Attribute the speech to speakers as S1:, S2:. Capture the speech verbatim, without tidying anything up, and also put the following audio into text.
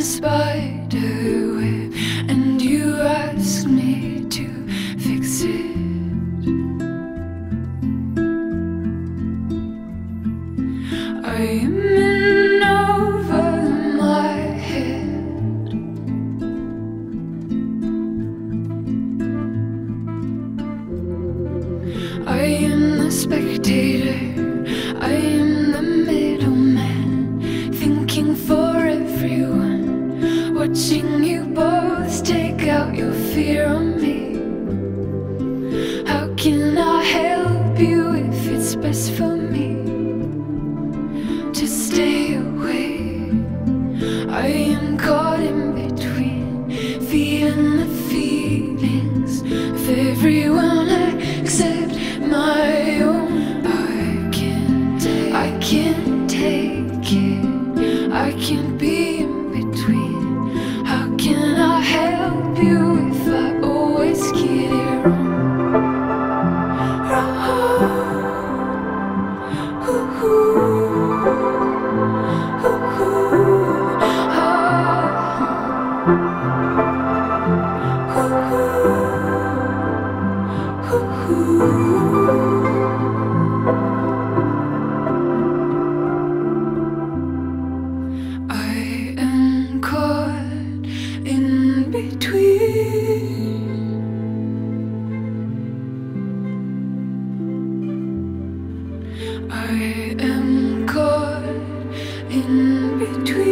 S1: spider web, and you ask me to fix it. I am in over my head. I am the spectator, I am the middleman, thinking for everyone, watching you both take out your fear on me. How can I help you if it's best for me to stay away? I am caught in between, feeling the feelings of everyone except my own. I can't take, I can't take it, I can't be in between. How can I help you if I always get it wrong? Ooh, ooh, ooh, ooh, ah. Ooh, ooh, ooh. I am caught in between. I am caught in between.